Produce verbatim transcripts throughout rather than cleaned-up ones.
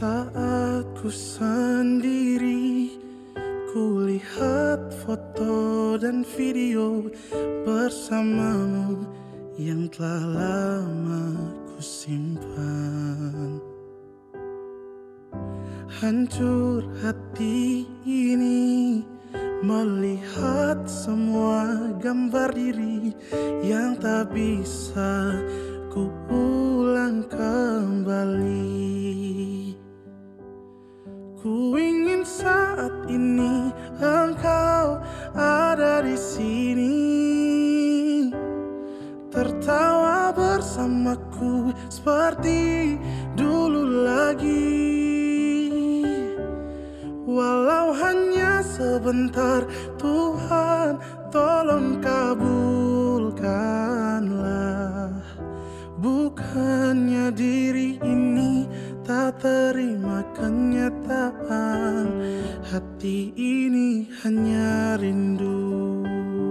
Saat ku sendiri, kulihat foto dan video bersamamu yang telah lama ku simpan. Hancur hati ini melihat semua gambar diri yang tak bisa ku ulang kembali. Ku ingin saat ini engkau ada di sini, tertawa bersamaku seperti dulu lagi. Walau hanya sebentar, Tuhan tolong kabulkanlah. Bukannya diri ini tak terima kenyataan, hati ini hanya rindu.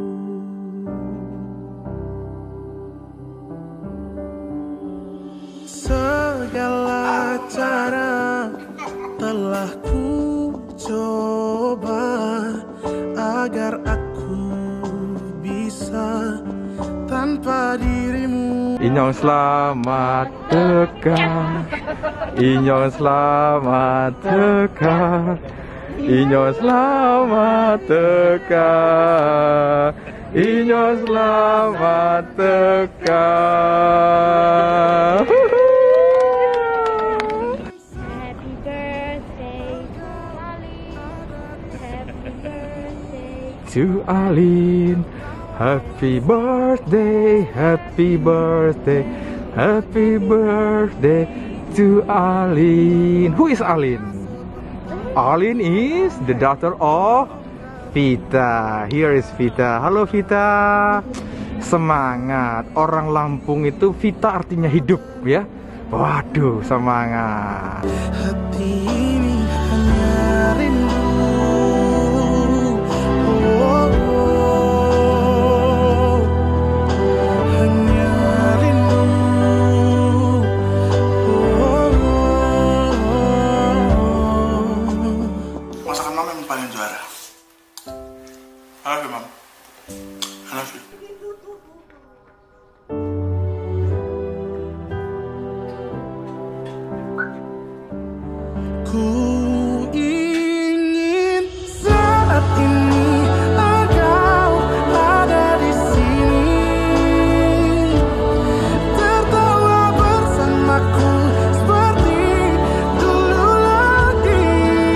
Segala cara telah ku coba agar aku bisa tanpa dirimu. Inyong selamat tekan, Inyong selamat tekan, Inyong selamat tekan, Inyong selamat tekan. To Alin, happy birthday, happy birthday, happy birthday to Alin. Who is Alin? Alin is the daughter of Vita. Here is Vita. Halo Vita. Semangat. Orang Lampung itu Vita artinya hidup ya. Waduh, semangat. Hati ini hanya rindu. Masakan mama yang paling juara. I love you, Mom. I love you. Ku ingin saat ini engkau ada di sini, tertawa bersamaku seperti dulu lagi.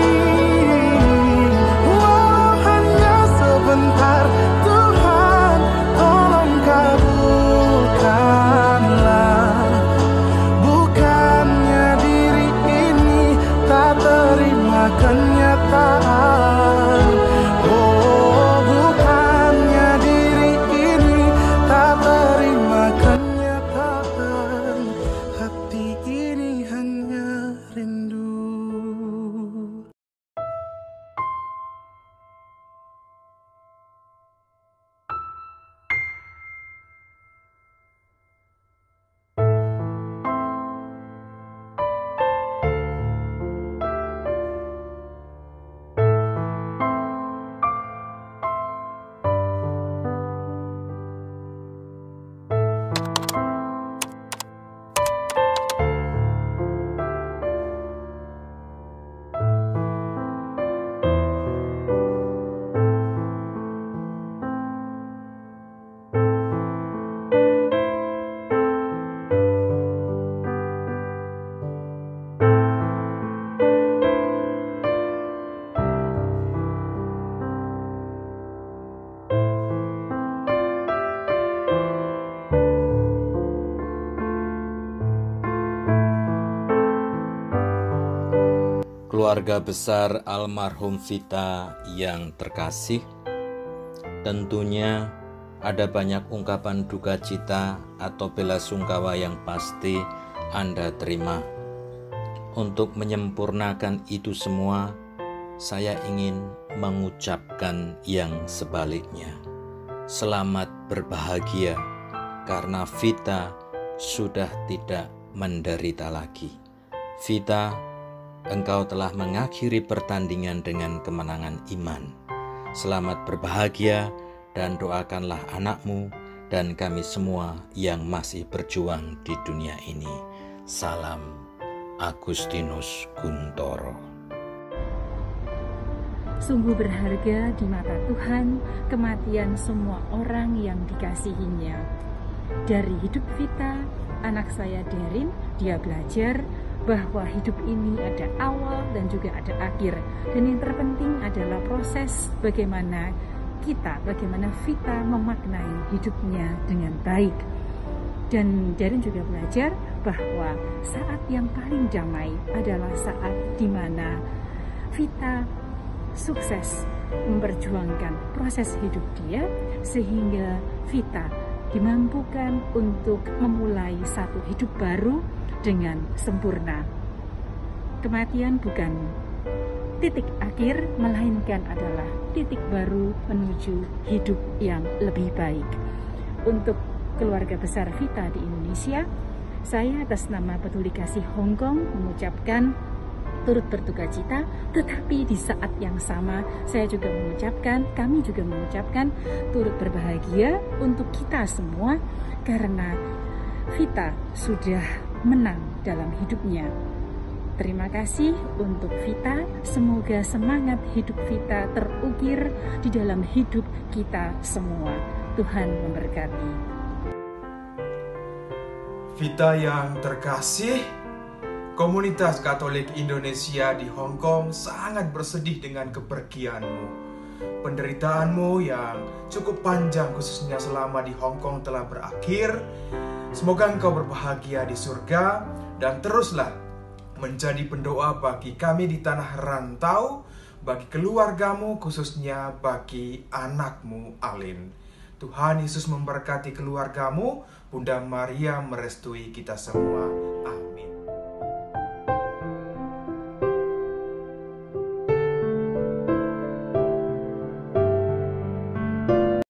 Walau hanya sebentar, Tuhan tolong kabulkanlah. Bukannya diri ini tak terima kenyataan. Oh, bukannya diri ini tak terima kenyataan, hati ini hanya rindu. Keluarga besar almarhum Vita yang terkasih, tentunya ada banyak ungkapan duka cita atau bela sungkawa yang pasti Anda terima. Untuk menyempurnakan itu semua, saya ingin mengucapkan yang sebaliknya. Selamat berbahagia karena Vita sudah tidak menderita lagi. Vita, Engkau telah mengakhiri pertandingan dengan kemenangan iman. Selamat berbahagia dan doakanlah anakmu dan kami semua yang masih berjuang di dunia ini. Salam, Agustinus Guntoro. Sungguh berharga di mata Tuhan kematian semua orang yang dikasihinya. Dari hidup Vita, anak saya Derin, dia belajar bahwa hidup ini ada awal dan juga ada akhir. Dan yang terpenting adalah proses bagaimana kita, bagaimana Vita memaknai hidupnya dengan baik. Dan Derin juga belajar bahwa saat yang paling damai adalah saat di mana Vita sukses memperjuangkan proses hidup dia sehingga Vita dimampukan untuk memulai satu hidup baru dengan sempurna. Kematian bukan titik akhir, melainkan adalah titik baru menuju hidup yang lebih baik. Untuk keluarga besar Vita di Indonesia, saya atas nama Peduli Kasih Hong Kong mengucapkan turut berduka cita, tetapi di saat yang sama saya juga mengucapkan, kami juga mengucapkan turut berbahagia untuk kita semua karena Vita sudah menang dalam hidupnya. Terima kasih untuk Vita, semoga semangat hidup Vita terukir di dalam hidup kita semua. Tuhan memberkati. Vita yang terkasih, komunitas Katolik Indonesia di Hong Kong sangat bersedih dengan kepergianmu. Penderitaanmu yang cukup panjang khususnya selama di Hong Kong telah berakhir. Semoga engkau berbahagia di surga dan teruslah menjadi pendoa bagi kami di tanah rantau, bagi keluargamu khususnya bagi anakmu Alin. Tuhan Yesus memberkati keluargamu, Bunda Maria merestui kita semua.